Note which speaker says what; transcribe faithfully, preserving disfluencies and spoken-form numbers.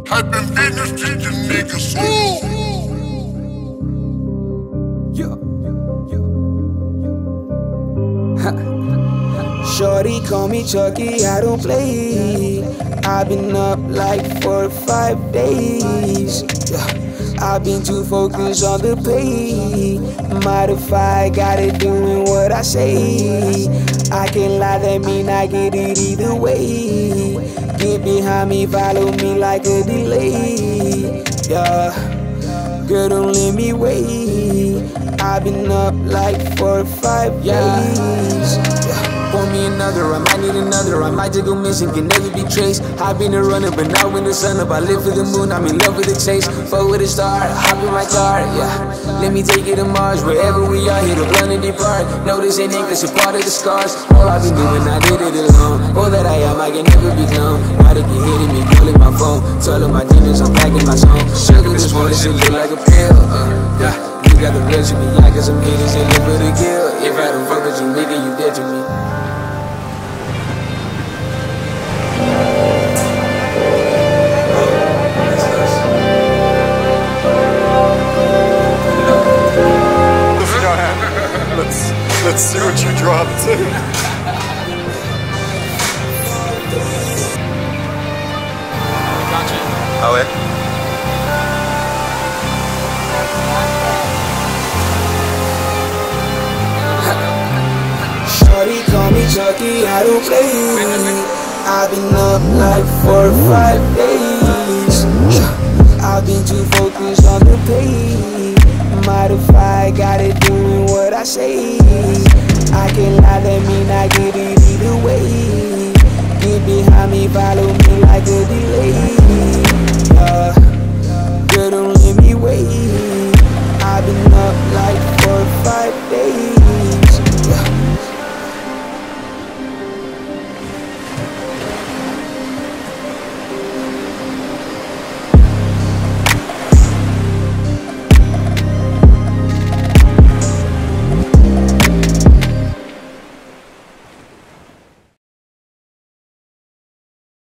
Speaker 1: Hype and business teaching niggas.
Speaker 2: Yeah. Shorty call me Chucky, I don't play. I've been up like four or five days. Yeah. I've been too focused on the pay. Modify, got it doing what I say. I can't lie, that mean I get it either way. Get behind me, follow me like a delay. Yeah, girl, don't let me wait. I've been up like four or five days. Yeah. Want me another, I might need another. I might just go missing, can never be traced. I've been a runner, but now when the sun up, I live for the moon, I'm in love with the chase. Fuck with a star, hop in my car, yeah. Let me take it to Mars, wherever we are, hit a blunt and depart. No, this ain't English, a part of the scars. All I've been doing, I did it alone. All that I am, I can never be cloned. Why they keep hitting me, calling my phone. Telling my demons, I'm packing my song. Sugar this morning, shit look like a pill, uh, yeah. You got the blood to me, I got some haters that live for the kill. If I don't fuck with you, nigga, you dead to me.
Speaker 3: Let's, let's see what you dropped to.
Speaker 4: Gotcha.
Speaker 3: Ah ouais.
Speaker 2: Shorty call me Chucky, I don't play. I've been up like four or five days. I've been too focused on the pay. Modify, got it doing what I say. I can't lie, that mean I get it either way. Get behind me, follow me like a delay. Uh, girl, don't